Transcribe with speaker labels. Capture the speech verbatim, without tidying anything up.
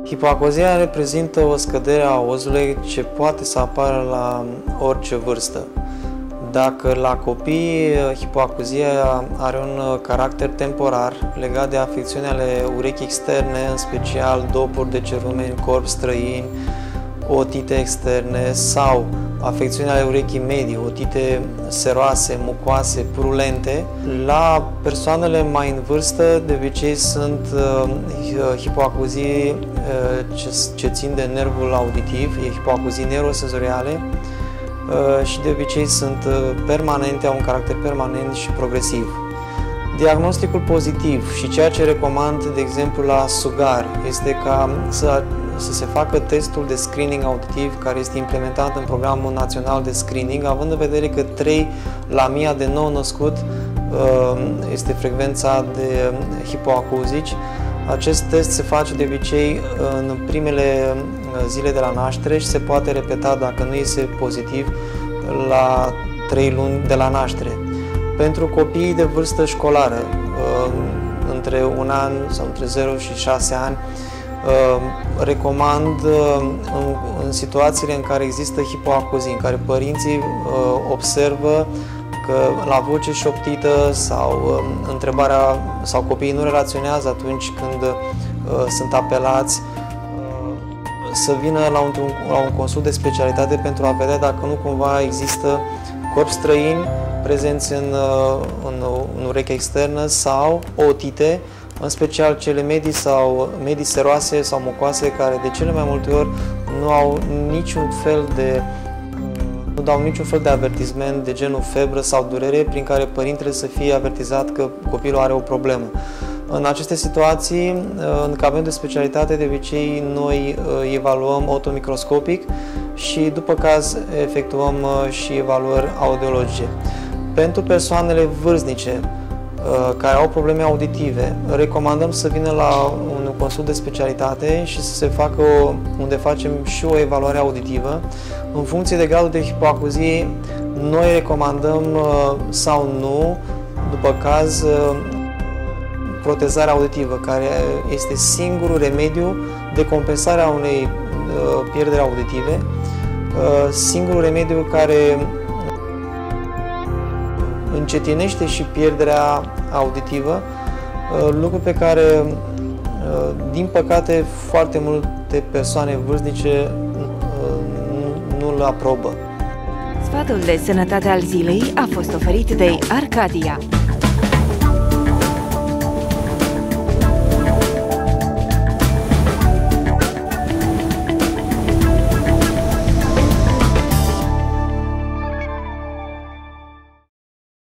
Speaker 1: Hipoacuzia reprezintă o scădere a auzului ce poate să apară la orice vârstă. Dacă la copii hipoacuzia are un caracter temporar legat de afecțiuni ale urechii externe, în special dopuri de cerumeni, corp străini, otite externe sau afecțiuni ale urechii medii, otite seroase, mucoase, purulente, la persoanele mai în vârstă de obicei sunt uh, hipoacuzii uh, ce, ce țin de nervul auditiv, e hipoacuzii neurosenzoriale uh, și de obicei sunt uh, permanente, au un caracter permanent și progresiv. Diagnosticul pozitiv și ceea ce recomand, de exemplu, la sugar este ca să să se facă testul de screening auditiv care este implementat în Programul Național de Screening, având în vedere că trei la mie de nou născut este frecvența de hipoacuzici. Acest test se face de obicei în primele zile de la naștere și se poate repeta, dacă nu este pozitiv, la trei luni de la naștere. Pentru copiii de vârstă școlară, între un an sau între zero și șase ani, recomand în, în situațiile în care există hipoacuzii, în care părinții observă că la voce șoptită sau întrebarea sau copiii nu relaționează atunci când sunt apelați, să vină la un, la un consult de specialitate pentru a vedea dacă nu cumva există corpi străini prezenți în, în, în urechea externă sau otite, în special cele medii sau medii seroase sau mucoase, care de cele mai multe ori nu au niciun fel de nu dau niciun fel de avertisment de genul febră sau durere prin care părintele să fie avertizat că copilul are o problemă. În aceste situații, în cabinetul de specialitate, de obicei noi evaluăm otomicroscopic și după caz efectuăm și evaluări audiologice. Pentru persoanele vârstnice care au probleme auditive, recomandăm să vină la un consult de specialitate și să se facă o, unde facem și o evaluare auditivă. În funcție de gradul de hipoacuzie, noi recomandăm sau nu, după caz, protezarea auditivă, care este singurul remediu de compensare a unei pierderi auditive, singurul remediu care încetinește și pierderea auditivă, lucru pe care, din păcate, foarte multe persoane vârstnice nu-l aprobă.
Speaker 2: Sfatul de sănătate al zilei a fost oferit de Arcadia.